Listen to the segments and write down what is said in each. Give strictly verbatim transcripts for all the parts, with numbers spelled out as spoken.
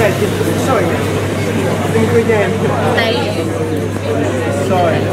Sorry. Sorry.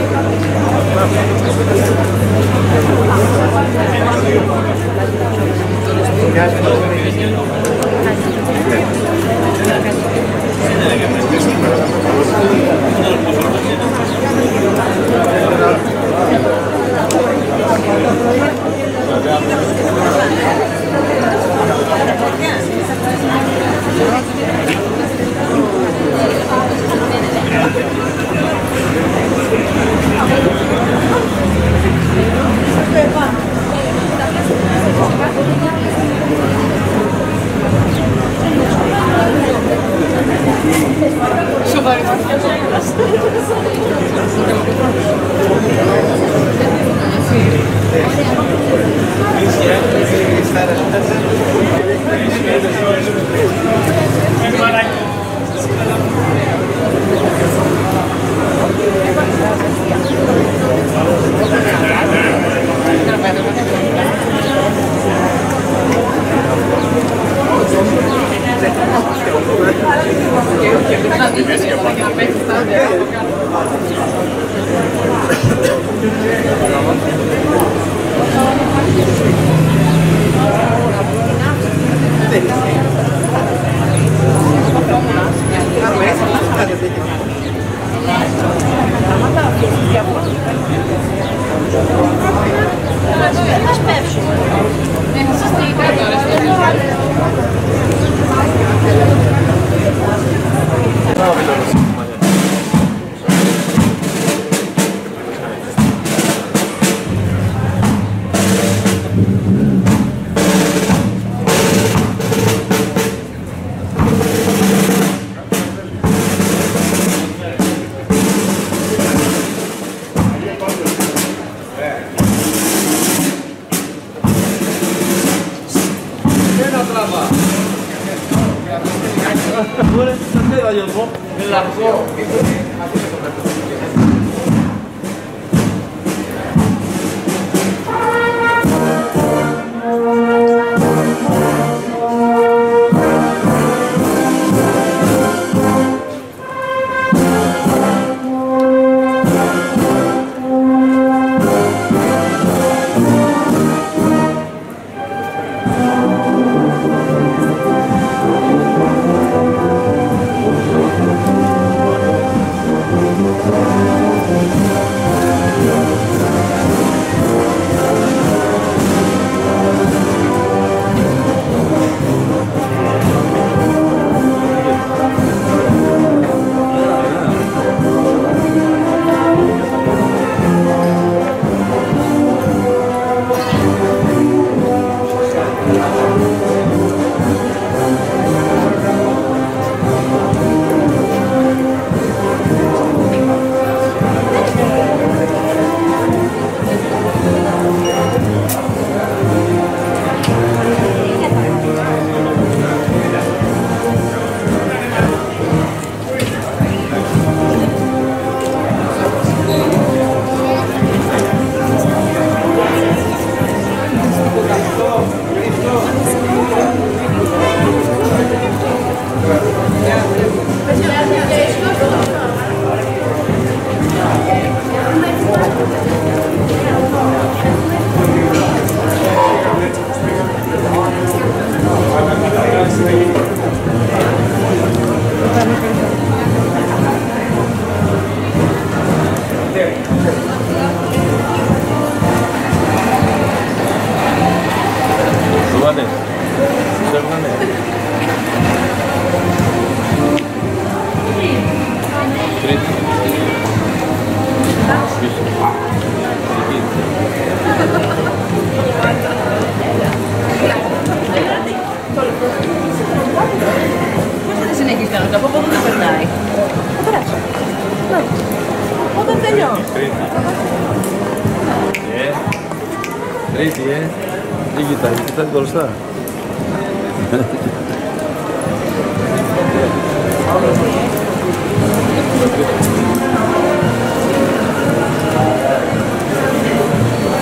Τρίτη, ε. Τι κοιτάει, κοιτάει μπροστά.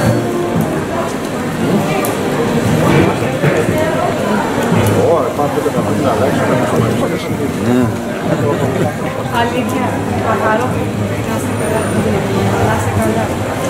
Ωραία, πάμε το Αλήθεια, καθαρό. Να είστε καλά. Να είστε καλά.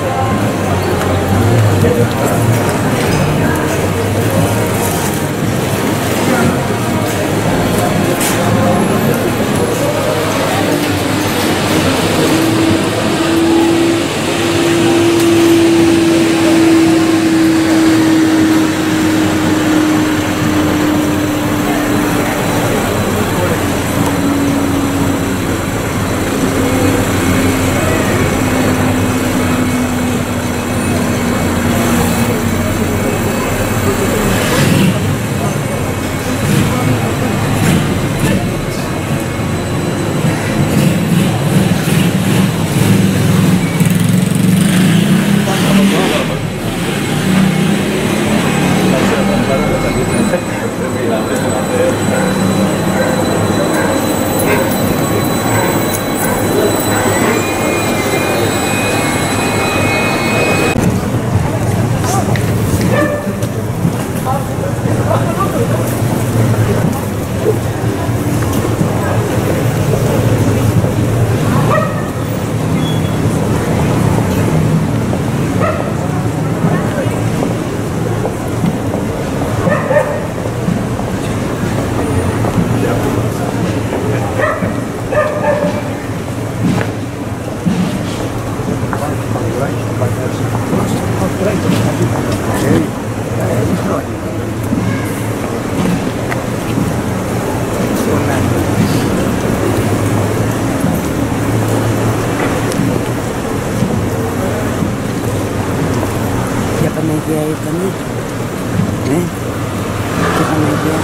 Παναγία ήτανε, ναι, και Παναγία.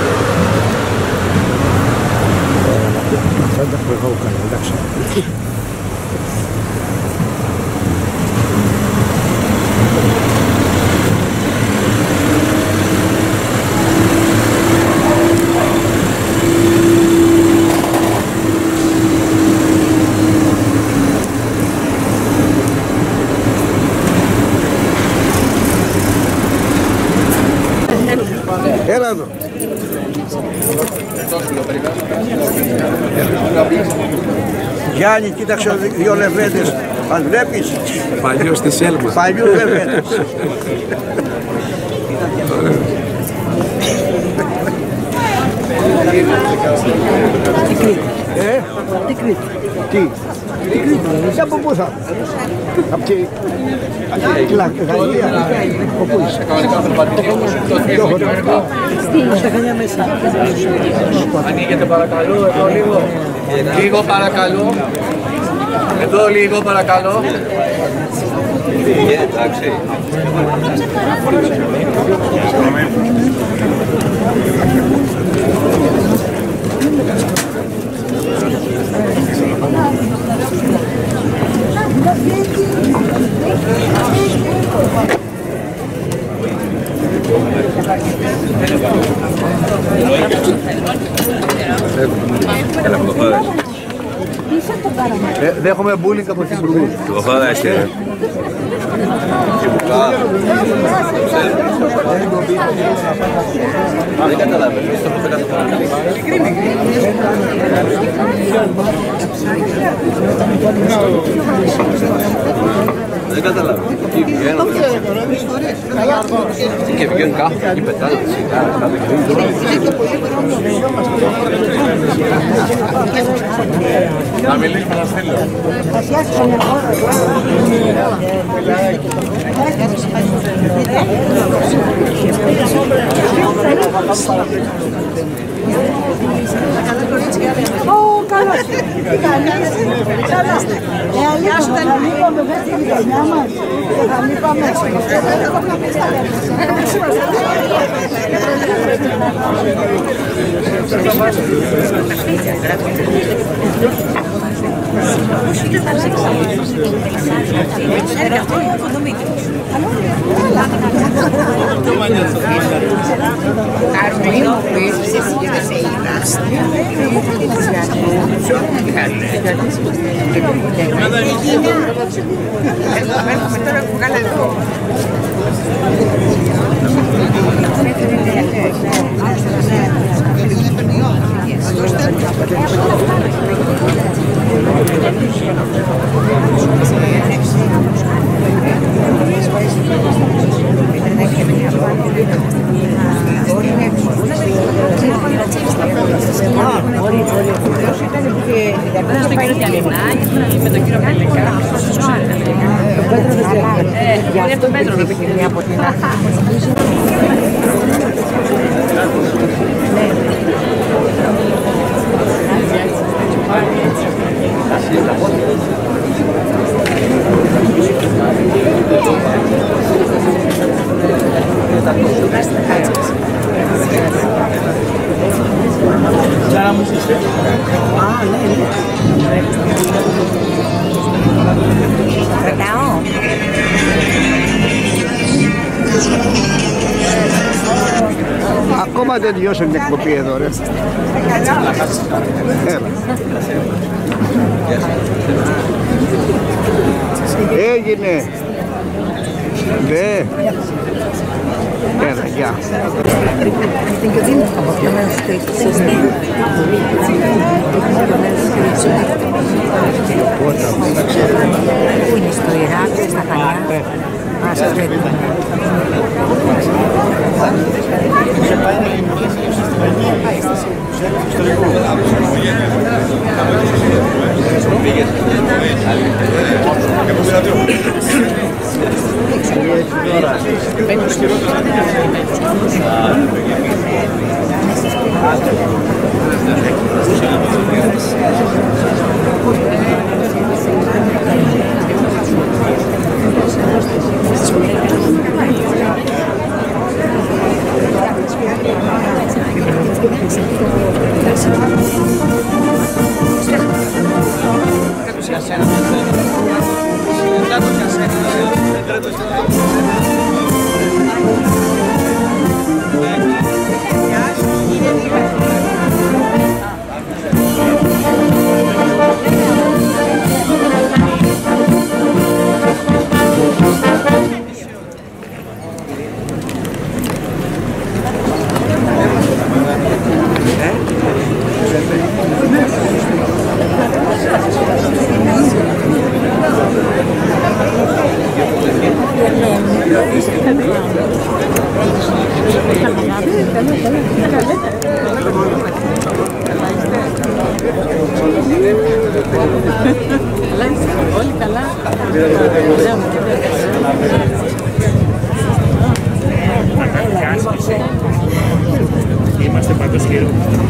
Πάντα που εγώ κάνω, εντάξει. Έλα εδώ. Γιάννη, κοίταξε δύο λεβέντες. Αν βλέπεις. Παλιός της Έλμας. Παλιούς λεβέντες. Τι Κρήτη. Ε, Τι Κρήτη. τι. Τι Κρήτη. Από πού θα. Από τη Γαλλία. Οπού είσαι. Στα Χανιά μέσα. Ανοίγετε παρακαλώ, εδώ λίγο. Λίγο παρακαλώ. Εδώ λίγο παρακαλώ. Εντάξει. Έλα, κοφάδες. Δέχομαι μπούλινγκ από την Υπουργού. Κοφάδα είστε. Δεν καταλαβαίνεις. Δεν καταλαβαίνω. Εκεί βγαίνω. Και βγαίνουν κάπου εκεί πετάνε. Να μιλήσουμε να στείλω. Θα φτιάξω μια χώρα. Ω, καλώς. Τι κάνεις. Καλά. Ε, αλήθεια, θα λείπαμε μέσα στη γειτονιά μας. Θα λείπαμε. Carolina fez Cecília Seiras. Ela vai começar a jogar na Με τον κύριο Πελεκά. Είναι από τον Πέτρο να πήγαινε από την αρχή. Κρατάω. Ακόμα δεν τελειώσε την εκπομπή εδώ, ρε. Έλα. Έγινε. Ναι. Έλα, γεια. Πού είναι στο Ιράκ, στα Χανιά. Α, σας πρέπει. Όλοι καλά. Είμαστε πάντως χειρό.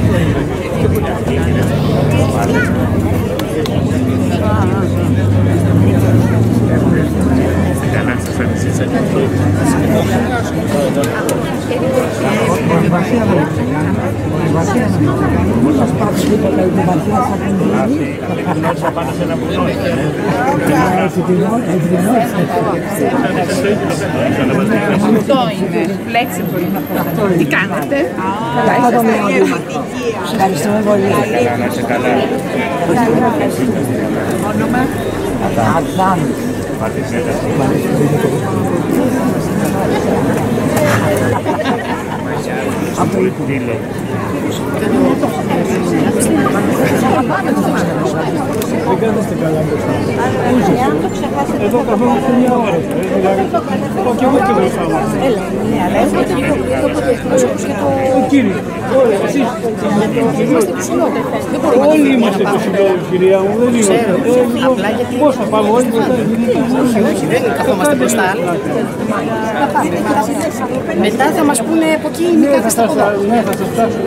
Καλά, σας φέρνεις Αυτό είναι. Flexible. Τι κάνετε? Ευχαριστούμε πολύ. Καλά, να είσαι καλά. Όνομα? Αδάμ. Από το Δήλο. Εδώ καθόμαστε μια ώρα. Πάω και εγώ και μπροστά μας. Ο κύριος. Εσείς. Όλοι είμαστε το συλλόγιο, κυρία μου. Δεν είμαστε. Πώς θα πάμε όλοι μπροστά. Όχι, δεν καθόμαστε μπροστά. Μετά θα μας πούνε από εκεί μη κάθεστε από εδώ. Ναι, θα σας φτάσω.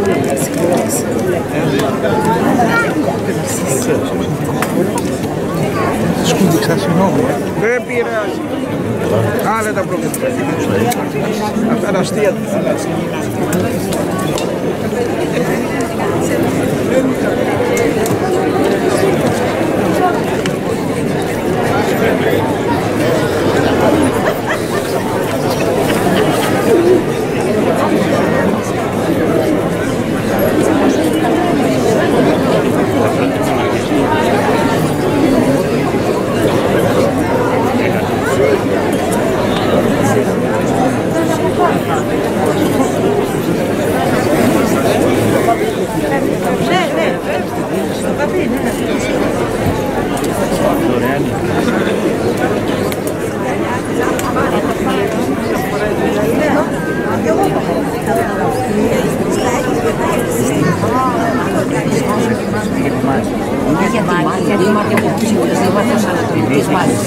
Σκούδηξα, συγγνώμη. Δεν πειράζει. Άλλα τα προβλήματα. Αυτά είναι αστεία. της βάσης.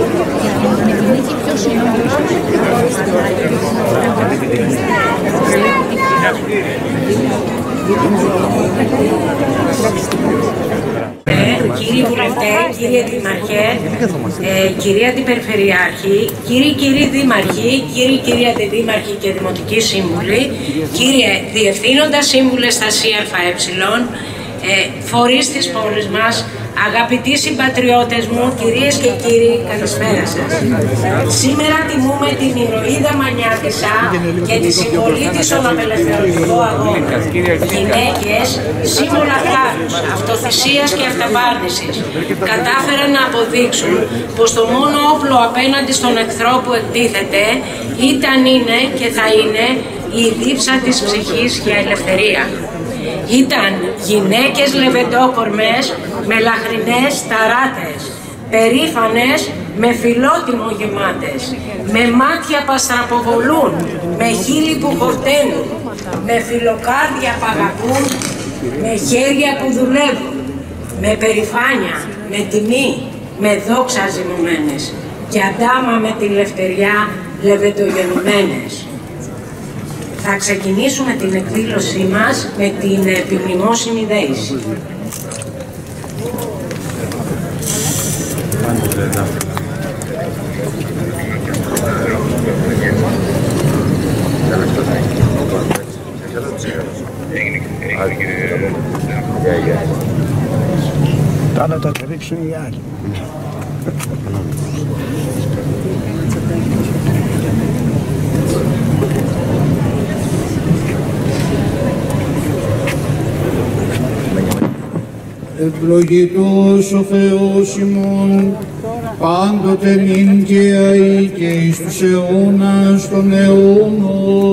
Κύριοι βουλευτέ, κύριε Δήμαρχε, ε, κυρία Αντιπεριφερειάρχη, κύριοι κύριοι Δήμαρχοι, κύριοι κύριοι Αντιδήμαρχοι και Δημοτικοί Σύμβουλοι, κύριε Διευθύνοντα Σύμβουλε στα ΣΥΑΡΦΑΕ, ε, φορείς της πόλης μας, αγαπητοί συμπατριώτες μου, κυρίες και κύριοι, καλησπέρα σας. Σήμερα τιμούμε την ηρωίδα Μανιάτισσα και τη συμβολή της στον απελευθερωτικό αγώνα. Γυναίκες, σύμβολα θάρρους, αυτοθυσίας και αυταπάρνησης, κατάφεραν να αποδείξουν πως το μόνο όπλο απέναντι στον εχθρό που εκτίθεται ήταν, είναι και θα είναι η δίψα της ψυχής για ελευθερία. Ήταν γυναίκες λεβεντόκορμες, με λαχρινές ταράτες, περήφανες, με φιλότιμο γεμάτες, με μάτια που αστραποβολούν, με χείλη που χορταίνουν, με φιλοκάρδια που αγαπούν, με χέρια που δουλεύουν, με περηφάνεια, με τιμή, με δόξα ζυμωμένες και αντάμα με τη λευτεριά λεβεντογεννημένες. Θα ξεκινήσουμε την εκδήλωσή μας με την επιμνημόσυνη δέηση. Τώρα θα τα ρίξουν οι άλλοι. Ευλογητός ο Θεός ημών, πάντοτε νυν και αεί και εις τους αιώνας των αιώνων.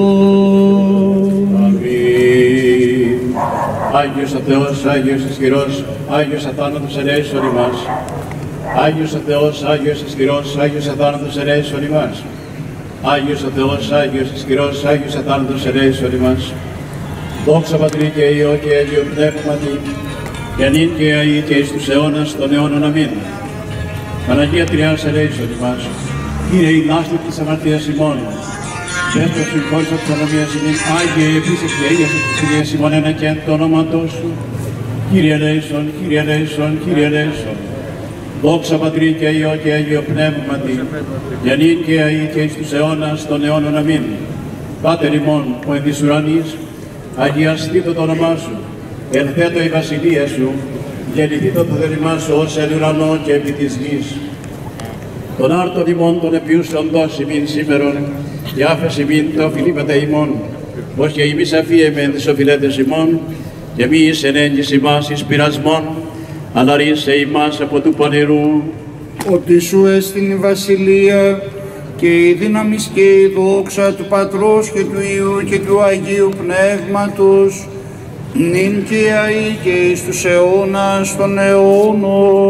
Αμήν. Άγιος ο Θεός, Άγιος ισχυρός, Άγιος αθάνατος ελέησον ημάς. Άγιος ο Θεός, Άγιος ισχυρός, Άγιος αθάνατος ελέησον ημάς. Άγιος ο Θεός, Άγιος ισχυρός, Άγιος αθάνατος ελέησον ημάς. Δόξα Πατρί και Υιό και Άγιο Πνεύματι, και νυν και αεί και εις τους αιώνας των αιώνων. Αμήν. Παναγία Τριάς ελέησον ημάς. Κύριε η λάστη της αμαρτίας ημών, Πέτρος συγχώρησα της ανομίας ημών, Άγιε επίσης και Αγίας Εκκλησίας ημών ένα και εν το όνοματό σου. Κύριε ελέησον, Κύριε ελέησον, Κύριε ελέησον. Δόξα Πατρί και Υιό και Άγιο Πνεύματι, και νυν και αεί και εις τους αιώνας των αιώνων. Αμήν. Πάτερ ημών, ο εν της ουρανής, αγιαστήτω το όνομά σου. Ελθέτω η βασιλεία σου, γεννηθήτω το θέλημά σου ως εν ουρανό και επί της γης. Τον άρτον ημών των επιούσεων δώσει ημίν σήμερον, και άφες ημίν τα οφειλήματα ημών, ως και ημείς αφίεμεν τις οφειλέτες ημών, και μη εις ενέγγις ημάς εις πειρασμών, αλλά ρίσε ημάς από του πονηρού. Ότι σου έστειν η βασιλεία και η δύναμη και η δόξα του Πατρός και του Υιού και του Αγίου Πνεύματος, νυν και αεί και εις τους αιώνας των αιώνων.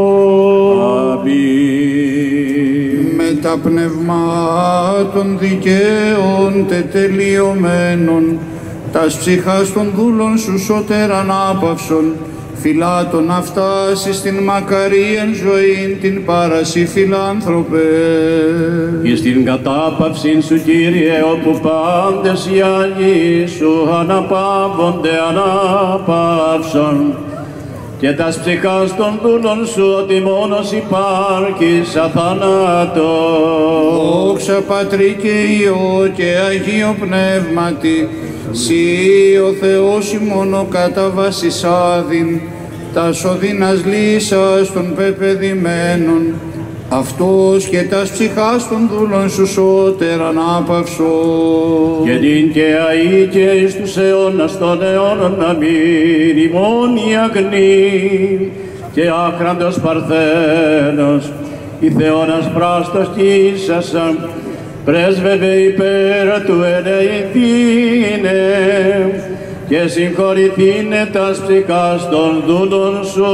Αμήν. Με τα πνευμάτων δικαίων τετελειωμένων, τας ψυχάς των δούλων σου σώτερ ανάπαυσον, φιλάτων αυτάς εις την μακαρίαν ζωήν την πάραση φιλάνθρωπε. Εις την κατάπαυσήν σου, Κύριε, όπου πάντες οι Άγιοι σου αναπαύονται ανάπαυσον, και τας ψυχάς των δούλων σου ότι μόνος υπάρχεις αθανάτω. Δόξα Πατρί και Υιό και Αγίο Πνεύματι, Συ ο Θεός ημών ο κατά βάσης άδειν, τας οδύνας λύσας των πεπεδημένων, αυτός και τας ψυχάς των δούλων σου σώτερ ανάπαυσον. Και νυν και αεί και εις τους αιώνας των αιώνων. Αμήν. Ημών η αγνή και άχραντος Παρθένος, η Θεώνας πράστος κι ίσασαν, πρέσβευε υπέρ του ελεηθήνε, και συγχωρηθήνε τας ψυχάς των δούλων σου.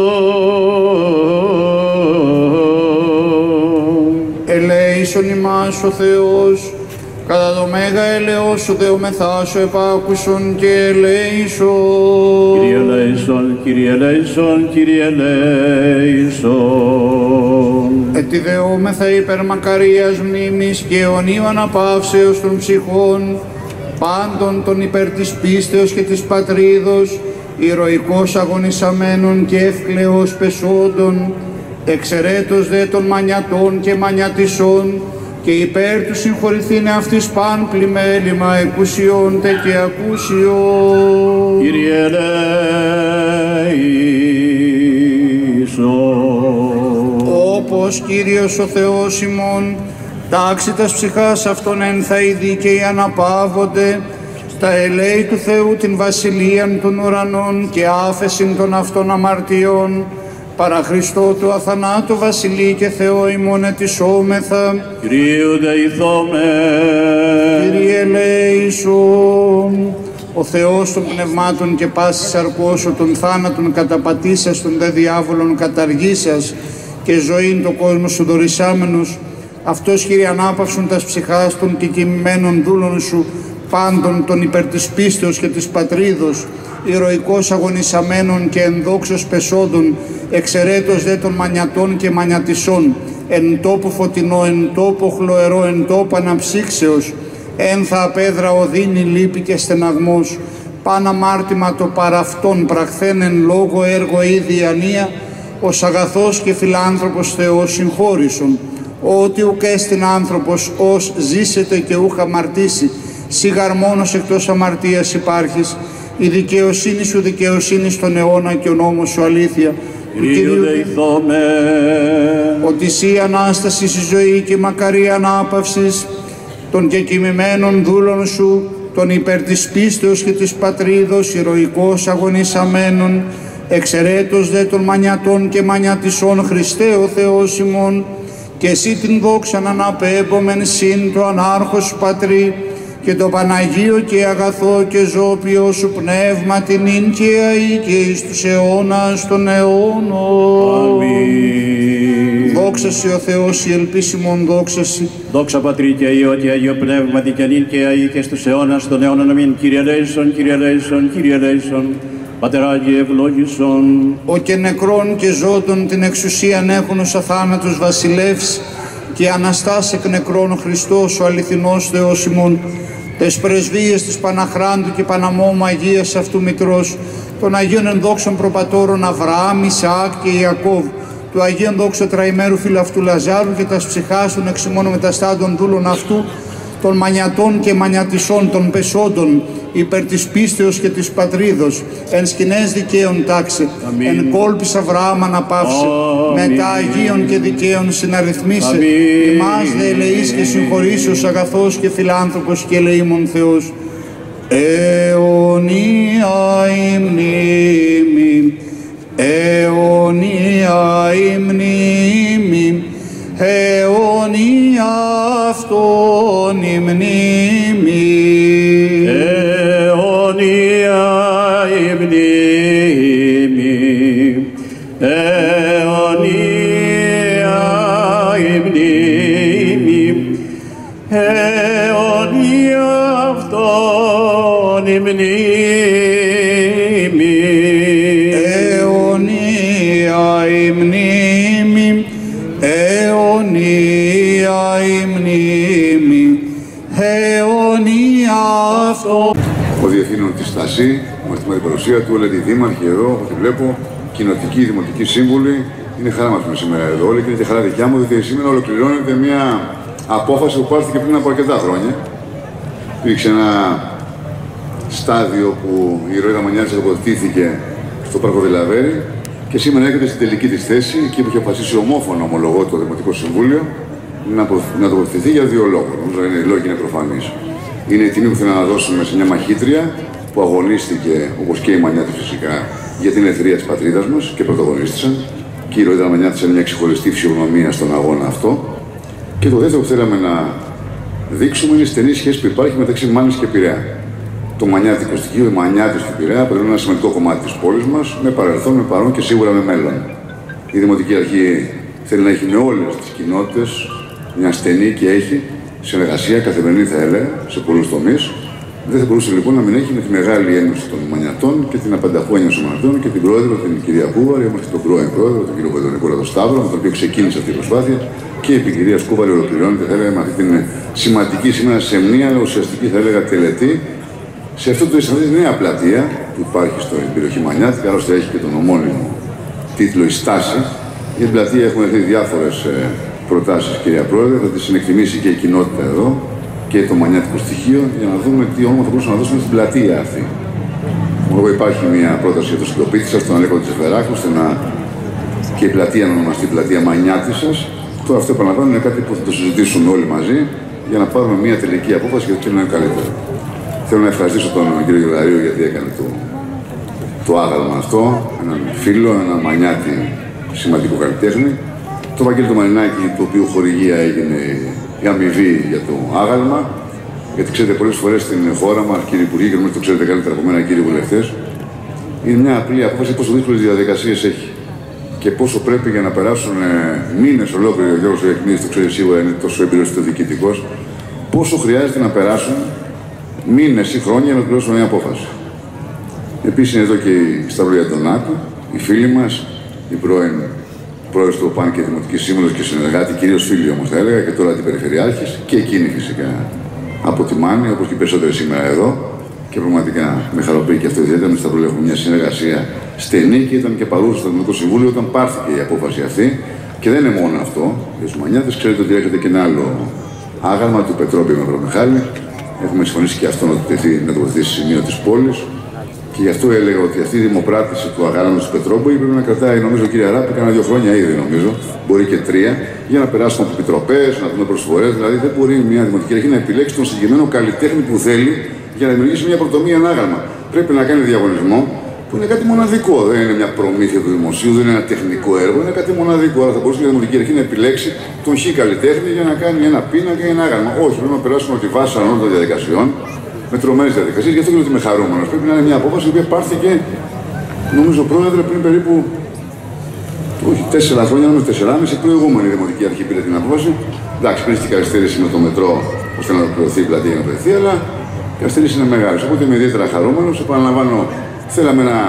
Ελέησον ημάς ο Θεός, κατά το μέγα ελεός σου δεομεθά σου επάκουσον και ελέησον. Κύριε ελέησον, Κύριε ελέησον, Κύριε ελέησον. Εν Ότι δεόμεθα υπέρ μακαρίας μνήμης και αιωνίου αναπαύσεως των ψυχών, πάντων των υπέρ της πίστεως και της πατρίδος, ηρωικός αγωνισαμένων και ευκλαιός πεσόντων, εξαιρέτως δε των μανιατών και μανιατισών, και υπέρ του συγχωρηθήνε αυτής παν πλημέλημα εκουσιόντε και ακούσιον. Κύριε ελέησον. Όπως Κύριος ο Θεός ημών, τάξει τας ψυχάς αυτών εν θα οι δίκαιοι αναπαύονται, στα ελέη του Θεού την βασιλείαν των ουρανών και άφεσιν των αυτών αμαρτιών, παρά Χριστό του αθανάτου βασιλεί και Θεό ημών ετισόμεθα. Κυρίου δεηθώμε. Κύριε ελέησον. Ο Θεός των πνευμάτων και πάσης αρκώσω των θάνατων καταπατήσας των δε διάβολων καταργήσας και ζωήν το κόσμο σου δωρησάμενος, αυτός Κύριε ανάπαυσον τας ψυχάς των κεκοιμημένων δούλων σου, πάντων των υπέρ της πίστεως και της πατρίδος, ηρωικός αγωνισαμένων και ενδόξως πεσόντων, εξαιρέτως δε των μανιατών και μανιατισών, εν τόπου φωτεινό, εν τόπο χλωερό, εν τόπο αναψύξεως, ένθα απέδρα οδύνη, λύπη και στεναγμός, πάνω αμάρτημα το παραυτόν πραχθέν εν λόγω έργο ή διανία, ως αγαθός και φιλάνθρωπος Θεός συγχώρησον, ότι ουκ έστιν άνθρωπος ως ζήσετε και ούχ αμαρτήσει, σιγαρ μόνος εκτός αμαρτίας υπάρχεις, η δικαιοσύνη σου δικαιοσύνη στον αιώνα και ο νόμος σου αλήθεια. Κυρίου δεηθώμε. Ότι εσύ Ανάσταση η ζωή και μακαρία ανάπαυσης των κεκοιμημένων δούλων σου, των υπέρ της πίστεως και της πατρίδος, ηρωικός αγωνισαμένων, εξαιρέτως δε των μανιατών και μανιατισών, Χριστέ ο Θεός ημών, και εσύ την δόξαν αναπέμπομεν συν το ανάρχος Πατρί, και το Παναγίο και αγαθό και ζώπιο σου πνεύμα την ίν και αεί και εις τους αιώνας των αιώνων. Αμήν. Δόξα σοι ο Θεός η ελπίσιμον δόξα σοι. Δόξα Πατρί και Υιό και Αγίο Πνεύματι και νυν και αεί και στους αιώνας των αιώνων. Αμήν. Κύριε ελέησον, Κύριε ελέησον, Κύριε ελέησον. Πατεράγιε ευλόγησον. Ο και νεκρών και ζώτων την εξουσίαν έχουν ως αθάνατος βασιλεύς, και Αναστάς εκ νεκρών Χριστός ο αληθινός Θεός ημών, τες πρεσβείες της Παναχράντου και Παναμόμου Αγίας αυτού Μητρός, των Αγίων ενδόξων προπατώρων Αβραάμ, Ισαάκ και Ιακώβ, του Αγίων δόξο τραϊμέρου φιλαυτού Λαζάρου και τας ψυχάς των εξημώνων μεταστάντων δούλων αυτού, των μανιατών και μανιατισών των πεσόντων, υπέρ της πίστεως και της πατρίδος, εν σκηνές δικαίων τάξε, εν κόλπης Αβραάμ αναπαύσε, μετά Αγίων και δικαίων συναριθμίσε, ημάς δε ελεείς και συγχωρήσεως αγαθός και φιλάνθρωπος και ελεήμων Θεός. Αιωνία η μνήμη, αιωνία η μνήμη, αιωνία αυτόν η μνήμη. Αιωνία η μνήμη, αιωνία η μνήμη, αιωνία αυτόν η μνήμη. Αιωνία η μνήμη, αιωνία η μνήμη, αιωνία αυτό. Ο Διευθύνων της Στασή, με την παρουσία του, όλα τη δήμαρχοι εδώ, από ό,τι βλέπω, κοινοτικοί, δημοτικοί σύμβουλοι. Είναι χαρά μας που είμαι σήμερα εδώ όλοι και είναι και χαρά δικιά μου, διότι σήμερα ολοκληρώνεται μια απόφαση που πάρθηκε πριν από αρκετά χρόνια. Υπήρξε ένα στάδιο που η ροή Δαμανιάδης τοποθετήθηκε στο Πάρκο Βελαβέρη και σήμερα έρχεται στην τελική της θέση, εκεί που είχε αποφασίσει ομόφωνα, ομολογώ, το Δημοτικό Συμβούλιο, να, να τοποθετηθεί για δύο λόγους. Νομίζω ότι οι λόγοι είναι προφανείς. Είναι η τιμή που θέλουν να δώσουμε σε μια μαχήτρια που αγωνίστηκε, όπως και η Μανιάτη φυσικά, για την ελευθερία της πατρίδας μας και πρωταγωνίστησαν. Και η Ροή Δαμανιάδης είναι μια ξεχωριστή φυσιογνωμία στον αγώνα αυτό. Και το δεύτερο που θέλαμε να δείξουμε είναι η στενή σχέση που υπάρχει μεταξύ Μάνης και Πειραιά. Το μανιάτικο στοιχείο, οι Μανιάτες του Πειραιά αποτελούν ένα σημαντικό κομμάτι της πόλης μας, με παρελθόν, με παρόν και σίγουρα με μέλλον. Η Δημοτική Αρχή θέλει να έχει με όλες τις κοινότητες μια στενή και έχει συνεργασία καθημερινή, θα έλεγα, σε πολλούς τομείς. Δεν θα μπορούσε λοιπόν να μην έχει με τη Μεγάλη Ένωση των Μανιατών και την Απανταχού Ένωση των Μανιατών και την πρόεδρο, την κυρία Κούβαρη, όμως και τον πρώην πρόεδρο, τον κύριο Παντονικόλα τον Σταύρο, με τον οποίο ξεκίνησε αυτή η προσπάθεια. Και η κυρία Κούβαρη ολοκληρώνεται, θα έλεγα, με αυτή την σημαντική σήμερα σε μια ουσιαστική, θα έλεγα, τελετή. Σε αυτό το αυτή τη νέα πλατεία που υπάρχει στην περιοχή Μανιάτη, άλλωστε έχει και τον ομώνυμο τίτλο «Η Στάση». Για την πλατεία έχουν έρθει διάφορες προτάσεις, κυρία Πρόεδρε, θα τις συνεκτιμήσει και η κοινότητα εδώ και το μανιάτικο στοιχείο για να δούμε τι όνομα θα μπορούσαμε να δώσουμε στην πλατεία αυτή. Εδώ υπάρχει μια πρόταση για το συντοπίτη σας, τον Αλέκο Τσεφεράκου, ώστε να και η πλατεία να ονομαστεί πλατεία Μανιάτη σας. Τώρα αυτό επαναλαμβάνω είναι κάτι που θα το συζητήσουμε όλοι μαζί για να πάρουμε μια τελική απόφαση για το τι είναι καλύτερο. Θέλω να ευχαριστήσω τον κύριο Γελαρίου γιατί έκανε το, το άγαλμα αυτό, έναν φίλο, έναν Μανιάτη σημαντικό καλλιτέχνη. Το Βαγγέλη του Μαρινάκη, το οποίο χορηγία έγινε η αμοιβή για το άγαλμα. Γιατί ξέρετε, πολλές φορές στην χώρα μας, κύριε Υπουργοί, και νομίζω το ξέρετε καλύτερα από μένα, κύριοι βουλευτές, είναι μια απλή απόφαση πόσο δύσκολες διαδικασίες έχει. Και πόσο πρέπει για να περάσουν μήνες ολόκληροι, ο Γιώργος Ιακνής, το ξέρει σίγουρα, είναι τόσο έμπειρος και διοικητικός, πόσο χρειάζεται να περάσουν μήνες ή χρόνια για να ολοκληρώσουν μια απόφαση. Επίσης είναι εδώ και η Σταυρή Αντωνάκου, η φίλη μας, η πρώην πρόεδρος του ΟΠΑΝ και δημοτική σύμβουλος και συνεργάτη, κυρίως φίλη όμως θα έλεγα, και τώρα την Περιφερειάρχης, και εκείνη φυσικά από τη Μάνη, όπως και οι περισσότεροι σήμερα εδώ. Και πραγματικά με χαροποιεί και αυτό ιδιαίτερα. Με τη Σταυρούλα έχουμε μια συνεργασία στενή και ήταν και παρούσα στο Δημοτικό Συμβούλιο όταν πάρθηκε η απόφαση αυτή. Και δεν είναι μόνο αυτό. Για τους Μανιάτες, ξέρετε ότι έρχεται και ένα άλλο άγαλμα του Πετρόπιου με Ευρωμιχάλη. Έχουμε συμφωνήσει και αυτό να το τοποθετηθεί σε σημείο της πόλης. Και γι' αυτό έλεγα ότι αυτή η δημοπράτηση του αγάλματος του Πετρόπιου πρέπει να κρατάει, νομίζω, κύριε Αράπη, κάνα δύο χρόνια ήδη, νομίζω, μπορεί και τρία, για να περάσουμε από επιτροπές, να δούμε προσφορές. Δηλαδή, δεν μπορεί μια δημοτική αρχή να επιλέξει τον συγκεκριμένο καλλιτέχνη που θέλει για να δημιουργήσει μια πρωτομία, ένα άγαλμα. Πρέπει να κάνει διαγωνισμό που είναι κάτι μοναδικό. Δεν είναι μια προμήθεια του δημοσίου, δεν είναι ένα τεχνικό έργο, είναι κάτι μοναδικό. Αλλά θα μπορούσε μια δημοτική αρχή να επιλέξει τον χ καλλιτέχνη για να κάνει ένα πίνακα ή ένα άγαλμα. Όχι, πρέπει να περάσουμε από τη βάση όλων των διαδικασιών, με τρομερές διαδικασίες. Γι' αυτό και ότι είμαι χαρούμενος. Πρέπει να είναι μια απόφαση η οποία πάρθηκε, νομίζω, πρόεδρε, πριν περίπου. Όχι, τέσσερα χρόνια, νομίζω τεσσεράμιση, η προηγούμενη δημοτική αρχή πήρε την απόφαση. Εντάξει, πήρε την καθυστέρηση με το μετρό ώστε να ολοκληρωθεί η πλατεία για να βρεθεί, αλλά η καθυστέρηση είναι μεγάλη. Οπότε είμαι ιδιαίτερα χαρούμενος. Επαναλαμβάνω, θέλαμε να,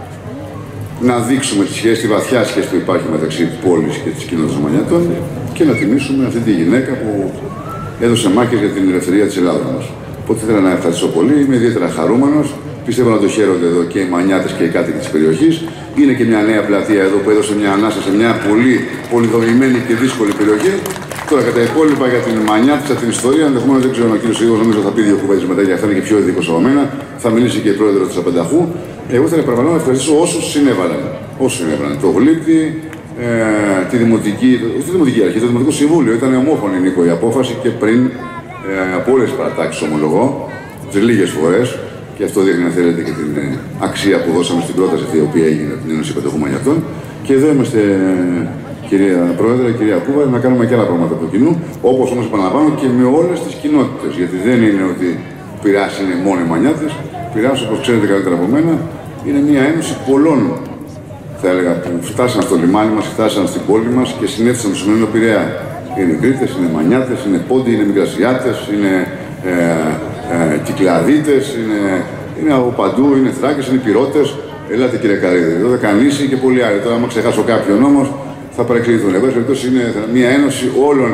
να δείξουμε τη σχέση, τη βαθιά σχέση που υπάρχει μεταξύ πόλης και της κοινότητας των Μανιατών και να τιμήσουμε αυτή τη γυναίκα που έδωσε μάχες για την ελευθερία της Ελλάδας μας. Οπότε ήθελα να ευχαριστήσω πολύ. Είμαι ιδιαίτερα χαρούμενος. Πιστεύω να το χαίρονται εδώ και οι Μανιάτες και οι κάτοικοι της περιοχής. Είναι και μια νέα πλατεία εδώ που έδωσε μια ανάσα σε μια πολύ πολυδομημένη και δύσκολη περιοχή. Τώρα κατά υπόλοιπα για την Μανιάτισσα, την ιστορία, ενδεχομένως δεν ξέρω αν ο κύριος Σίγουρος νομίζω θα πει δύο κουβέντες μετά, γιατί αυτά είναι και πιο ειδικός από μένα. Θα μιλήσει και η πρόεδρος της Απανταχού. Εγώ ήθελα παρακαλώ να ευχαριστήσω όσους συνέβαλαν. Όσους συνέβαλαν. Το Γλύπτη, ε, τη Δημοτική, όχι τη Δημοτική Αρχή, το Δημοτικό Συμβούλιο. Ήταν ομόφωνη, Νίκο, η απόφαση και πριν ε, από όλες τις παρατάξεις, ομολογώ, τις λίγες φορές. Και αυτό δείχνει, αν θέλετε, και την αξία που δώσαμε στην πρόταση αυτή, η οποία έγινε από την Ένωση Πανταχού Μανιατών. Και εδώ είμαστε, κυρία Πρόεδρε, κυρία Κούβαρη, να κάνουμε και άλλα πράγματα από κοινού. Όπως όμως επαναλαμβάνω και με όλες τις κοινότητες. Γιατί δεν είναι ότι Πειραιάς είναι μόνο οι Μανιάτες. Πειραιάς, όπως ξέρετε καλύτερα από μένα, είναι μια ένωση πολλών, θα έλεγα, που φτάσαν στο λιμάνι μας, φτάσαν στην πόλη μας και συνέθεσαν στο σημερινό Πειραιά. Είναι Κρήτες, είναι Μανιάτες, είναι Πόντιοι, είναι Μικρασιάτες, είναι. Ε, Ε, Κυκλαδίτες, είναι, είναι από παντού, είναι Θράκες, είναι Πυρώτες. Ελάτε κύριε Καρύδη, εδώ Δεκανήσι και πολλοί άλλοι. Τώρα, άμα ξεχάσω κάποιον όμως, θα παρεξηγηθούν. Εγώ, περιπτώσει, είναι μια ένωση όλων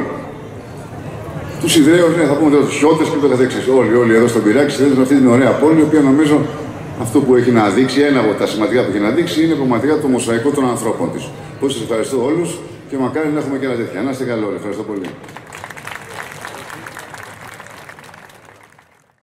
του Ιδραίους, ναι, θα πούμε τώρα τους Χιώτες και το καθεξής. Όλοι, όλοι εδώ στον Πειραιά συνδέονται με αυτή την ωραία πόλη, η οποία νομίζω αυτό που έχει να δείξει, ένα από τα σημαντικά που έχει να δείξει, είναι πραγματικά το μοσαϊκό των ανθρώπων της. Πώς σας ευχαριστώ όλους και μακάρι να έχουμε και άλλα τέτοια. Να είστε καλό, ευχαριστώ πολύ.